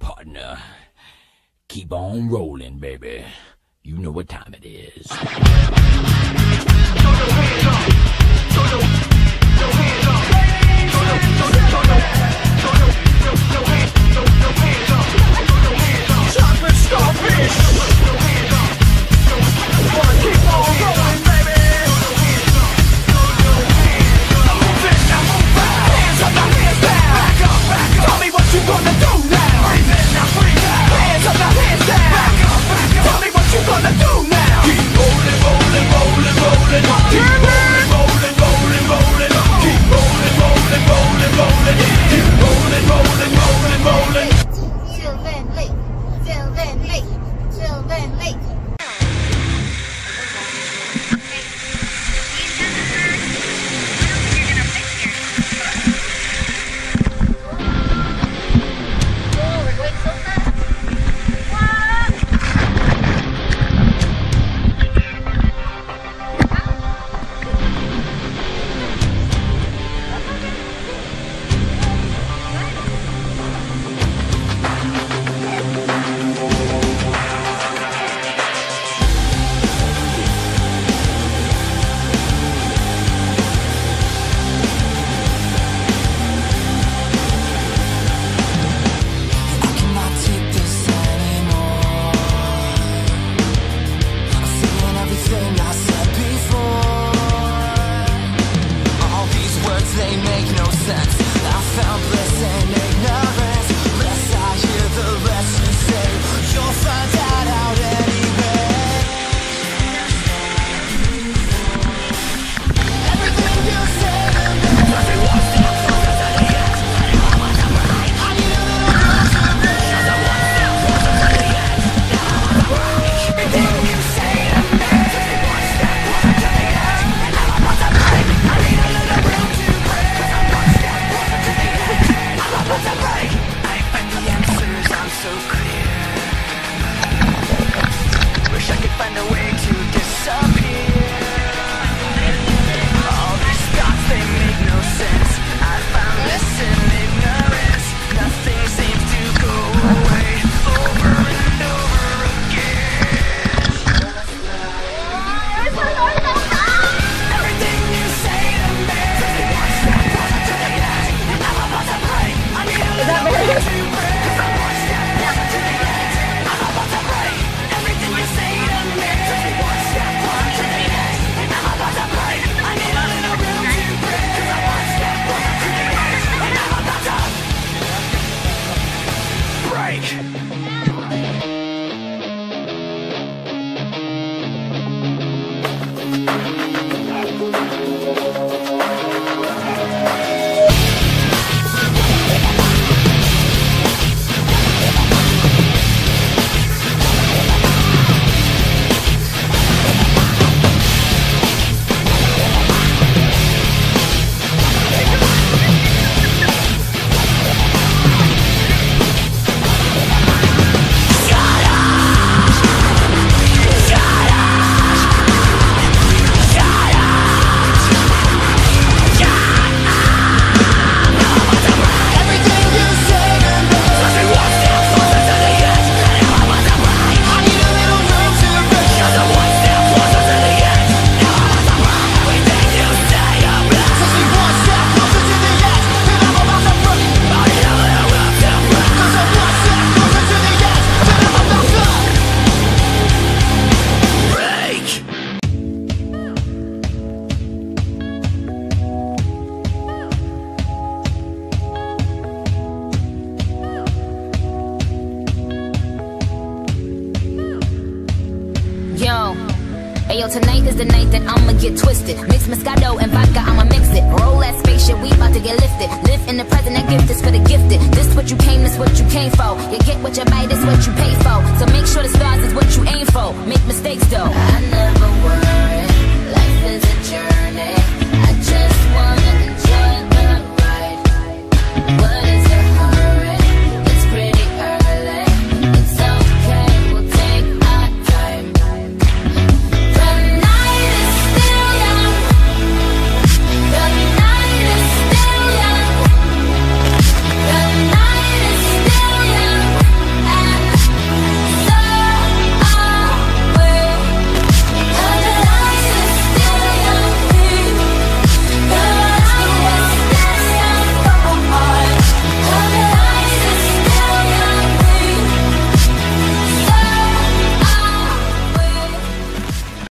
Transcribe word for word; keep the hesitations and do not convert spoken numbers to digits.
partner. Keep on rolling, baby. You know what time it is. Throw your hands up. Throw your, your hands up. Throw your, throw your, throw your, throw your, your hands, your, your hands up. Throw your hands up. Chocolate starfish. Throw your hands up. Wanna keep on rolling, baby. Throw your hands up. Throw your hands up. Now move it, now move it. Hands up, now hands down. Back up, back up. Tell me what you gonna do now. Breathe in, now breathe out. Hands up, now hands down. Back up, back up. Tell me what you gonna do now. Keep rolling, rolling, rolling, rolling. Keep rolling, rolling, rolling, rolling. Keep rolling, rolling, rolling, rolling. Keep rolling, rolling, rolling, rolling. Sylvan Lake, Sylvan Lake, Sylvan Lake. Ayo, tonight is the night that I'ma get twisted. Mix Moscato and vodka, I'ma mix it. Roll that spaceship, we about to get lifted. Live in the present, that gift is for the gifted. This what you came, this what you came for. You get what you buy, this what you pay for. So make sure the stars is what you aim for. Make mistakes though, I never worry.